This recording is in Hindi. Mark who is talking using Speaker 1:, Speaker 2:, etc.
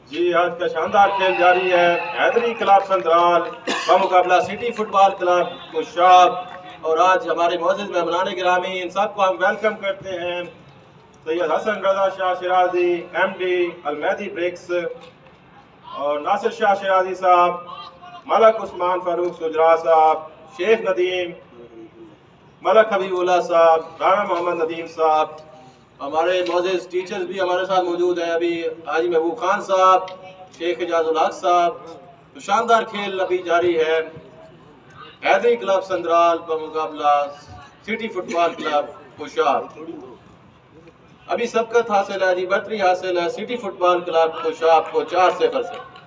Speaker 1: जी आज का शानदार खेल जारी है। हैदरी क्लब संतराल का मुकाबला सिटी फुटबॉल क्लब कुशाब। और आज हमारे मोअज़्ज़िज़ मेहमानान गिरामी इन सबको हम वेलकम करते हैं। सैयद हसन रजा शाह शिराजी MD अलमहदी ब्रिक्स और नासिर शाह शिराजी साहब, मलक उस्मान फारूक सुजरा साहब, शेख नदीम, मलक हबीबुल्लाह साहब, राना मोहम्मद नदीम साहब, हमारे मोअज़्ज़िज़ टीचर्स भी हमारे साथ मौजूद हैं। अभी हाजी महबूब खान साहब, शेख इजाजुल हक साहब। तो शानदार खेल अभी जारी है। हैदरी क्लब संतराल का मुकाबला सिटी फुटबॉल क्लब कुशाब। अभी सबकत हासिल है जी, बर्तरी हासिल है सिटी फुटबॉल क्लब कुशाब को 4-0 से।